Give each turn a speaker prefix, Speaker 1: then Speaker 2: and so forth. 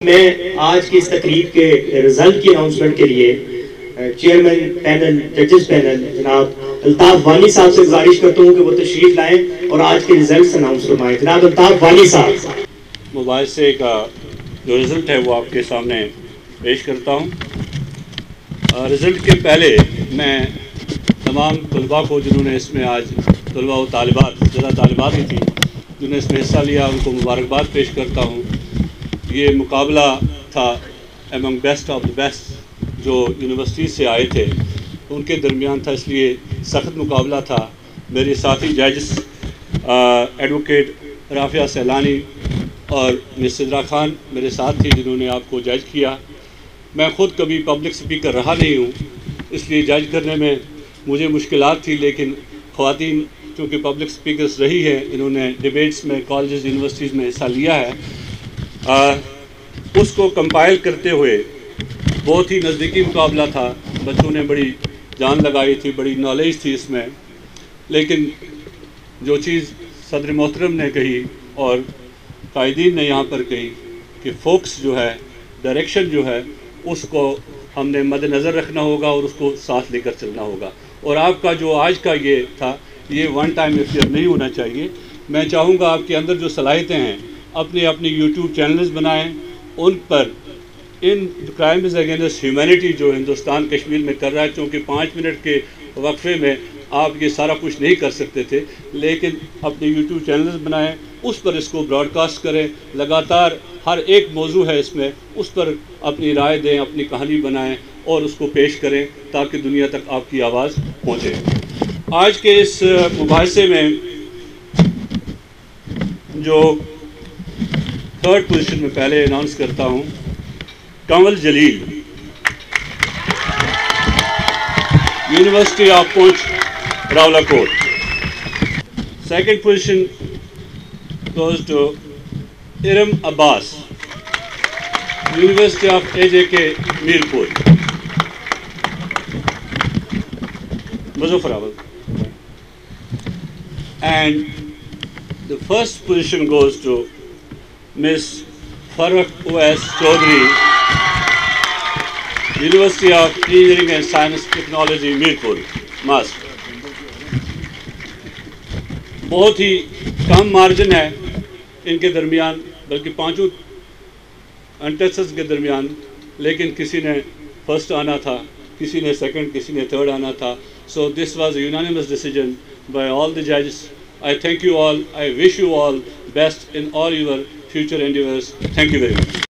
Speaker 1: میں آج کی اس تقریب کے رزلٹ کی اناؤنسمنٹ کے لیے چیئرمین پینل ججز پینل جناب الطاف وانی صاحب سے گزارش کرتا ہوں کہ وہ تشریف لائیں اور آج کے رزلٹس اناؤنس فرمائیں. جناب الطاف وانی صاحب.
Speaker 2: مباحثے کا جو رزلٹ ہے وہ آپ کے سامنے پیش کرتا ہوں. رزلٹ کے پہلے میں تمام طلباء کو جنہوں نے اس میں آج طلباء و طالبات زیادہ طالبات ہی تھیں جنہوں نے اس میں حصہ لیا ان کو مبارکباد پیش کرتا ہوں. یہ مقابلہ تھا among best of the best جو یونیورسٹیز سے آئے تھے ان کے درمیان تھا, اس لیے سخت مقابلہ تھا. میرے ساتھی ججز ایڈوکیٹ رافیہ سیلانی اور مس صدرا خان میرے ساتھ تھی جنہوں نے آپ کو جج کیا. میں خود کبھی پبلک سپیکر رہا نہیں ہوں اس لیے جج کرنے میں مجھے مشکلات تھی, لیکن خواتین چونکہ پبلک سپیکرز رہی ہیں انہوں نے ڈیبیٹس میں کالجز یونیورسٹیز میں حصہ لیا ہے. اس کو کمپائل کرتے ہوئے بہت ہی نزدیکی مقابلہ تھا. بچوں نے بڑی جان لگائی تھی, بڑی نالج تھی اس میں, لیکن جو چیز صدر محترم نے کہی اور قائدین نے یہاں پر کہی کہ فوکس جو ہے, ڈائریکشن جو ہے, اس کو ہم نے مد نظر رکھنا ہوگا اور اس کو ساتھ لے کر چلنا ہوگا. اور آپ کا جو آج کا یہ تھا یہ ون ٹائم افیئر نہیں ہونا چاہیے. میں چاہوں گا آپ کے اندر جو صلاحیتیں ہیں اپنی یوٹیوب چینلز بنائیں, ان پر ان کرائمز اگینسٹ ہیومینٹی جو ہندوستان کشمیر میں کر رہا ہے, چونکہ 5 منٹ کے وقفے میں آپ یہ سارا کچھ نہیں کر سکتے تھے, لیکن اپنے یوٹیوب چینلز بنائیں, اس پر اس کو براڈ کاسٹ کریں, لگاتار ہر ایک موضوع ہے اس میں اس پر اپنی رائے دیں, اپنی کہانی بنائیں اور اس کو پیش کریں تاکہ دنیا تک آپ کی آواز پہنچے. آج کے اس مباحثے میں جو تھرڈ پوزیشن میں پہلے اناؤنس کرتا ہوں, Kanwal Jalil, university of Poonch Rawalakot. Second position goes to Iram Abbas, university of AJK Mirpur. Muzaffarabad. And the first position goes to Miss Farah OS Chaudhary, University of Engineering and Science Technology Mirpur, Mask. بہت ہی کم مارجن ہے ان کے درمیان, بلکہ پانچوں انٹیسٹس کے درمیان, لیکن کسی نے فرسٹ آنا تھا, کسی نے سیکنڈ, کسی نے تھرڈ آنا تھا. So this was a unanimous decision by all the judges. I thank you all. I wish you all best in all your future endeavors. Thank you very much.